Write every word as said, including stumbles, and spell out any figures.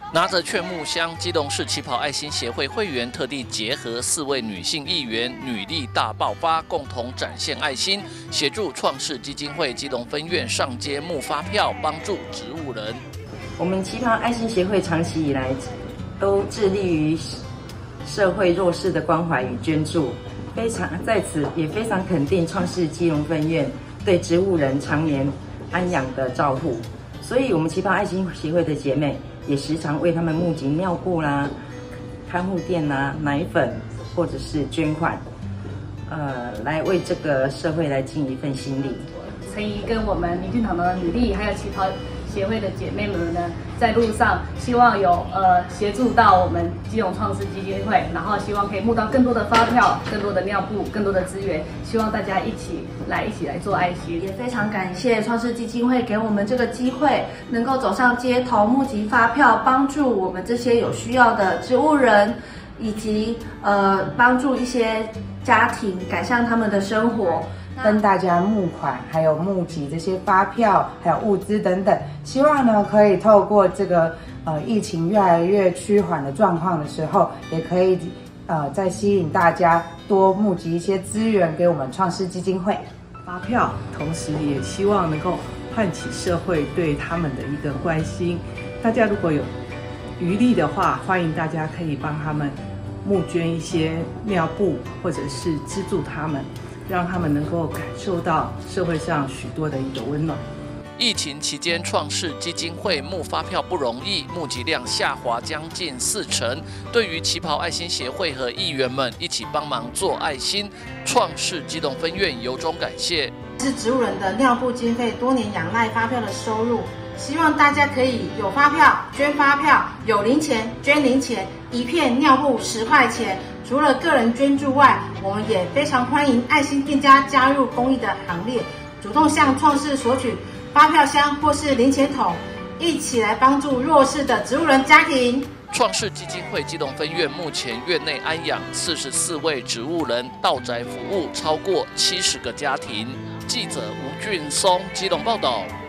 拿着劝募箱，基隆市旗袍爱心协会会员特地结合四位女性议员，女力大爆发，共同展现爱心，协助创世基金会基隆分院上街募发票，帮助植物人。 我们旗袍爱心协会长期以来都致力于社会弱势的关怀与捐助，非常在此也非常肯定创世基隆分院对植物人常年安养的照护。所以，我们旗袍爱心协会的姐妹也时常为他们募集尿布啦、看护垫啦、奶粉，或者是捐款，呃，来为这个社会来尽一份心力。 陈怡跟我们民进党的女力，还有旗袍协会的姐妹们呢，在路上希望有呃协助到我们基隆创世基金会，然后希望可以募到更多的发票、更多的尿布、更多的资源，希望大家一起来一起来做爱心。 也非常感谢创世基金会给我们这个机会，能够走上街头募集发票，帮助我们这些有需要的植物人，以及呃帮助一些家庭改善他们的生活。 跟大家募款，还有募集这些发票，还有物资等等，希望呢可以透过这个呃疫情越来越趋缓的状况的时候，也可以呃再吸引大家多募集一些资源给我们创世基金会发票，同时也希望能够唤起社会对他们的一个关心。大家如果有余力的话，欢迎大家可以帮他们募捐一些尿布，或者是资助他们，让他们能够感受到社会上许多的一个温暖。 疫情期间，创世基金会募发票不容易，募集量下滑将近四成。对于旗袍爱心协会和议员们一起帮忙做爱心，创世基隆分院由衷感谢。 是植物人的尿布经费多年仰赖发票的收入，希望大家可以有发票捐发票，有零钱捐零钱，一片尿布十块钱。除了个人捐助外，我们也非常欢迎爱心店家加入公益的行列，主动向创世索取发票箱或是零钱筒，一起来帮助弱势的植物人家庭。 创世基金会基隆分院目前院内安养四十四位植物人，到宅服务超过七十个家庭。记者吴俊松基隆报道。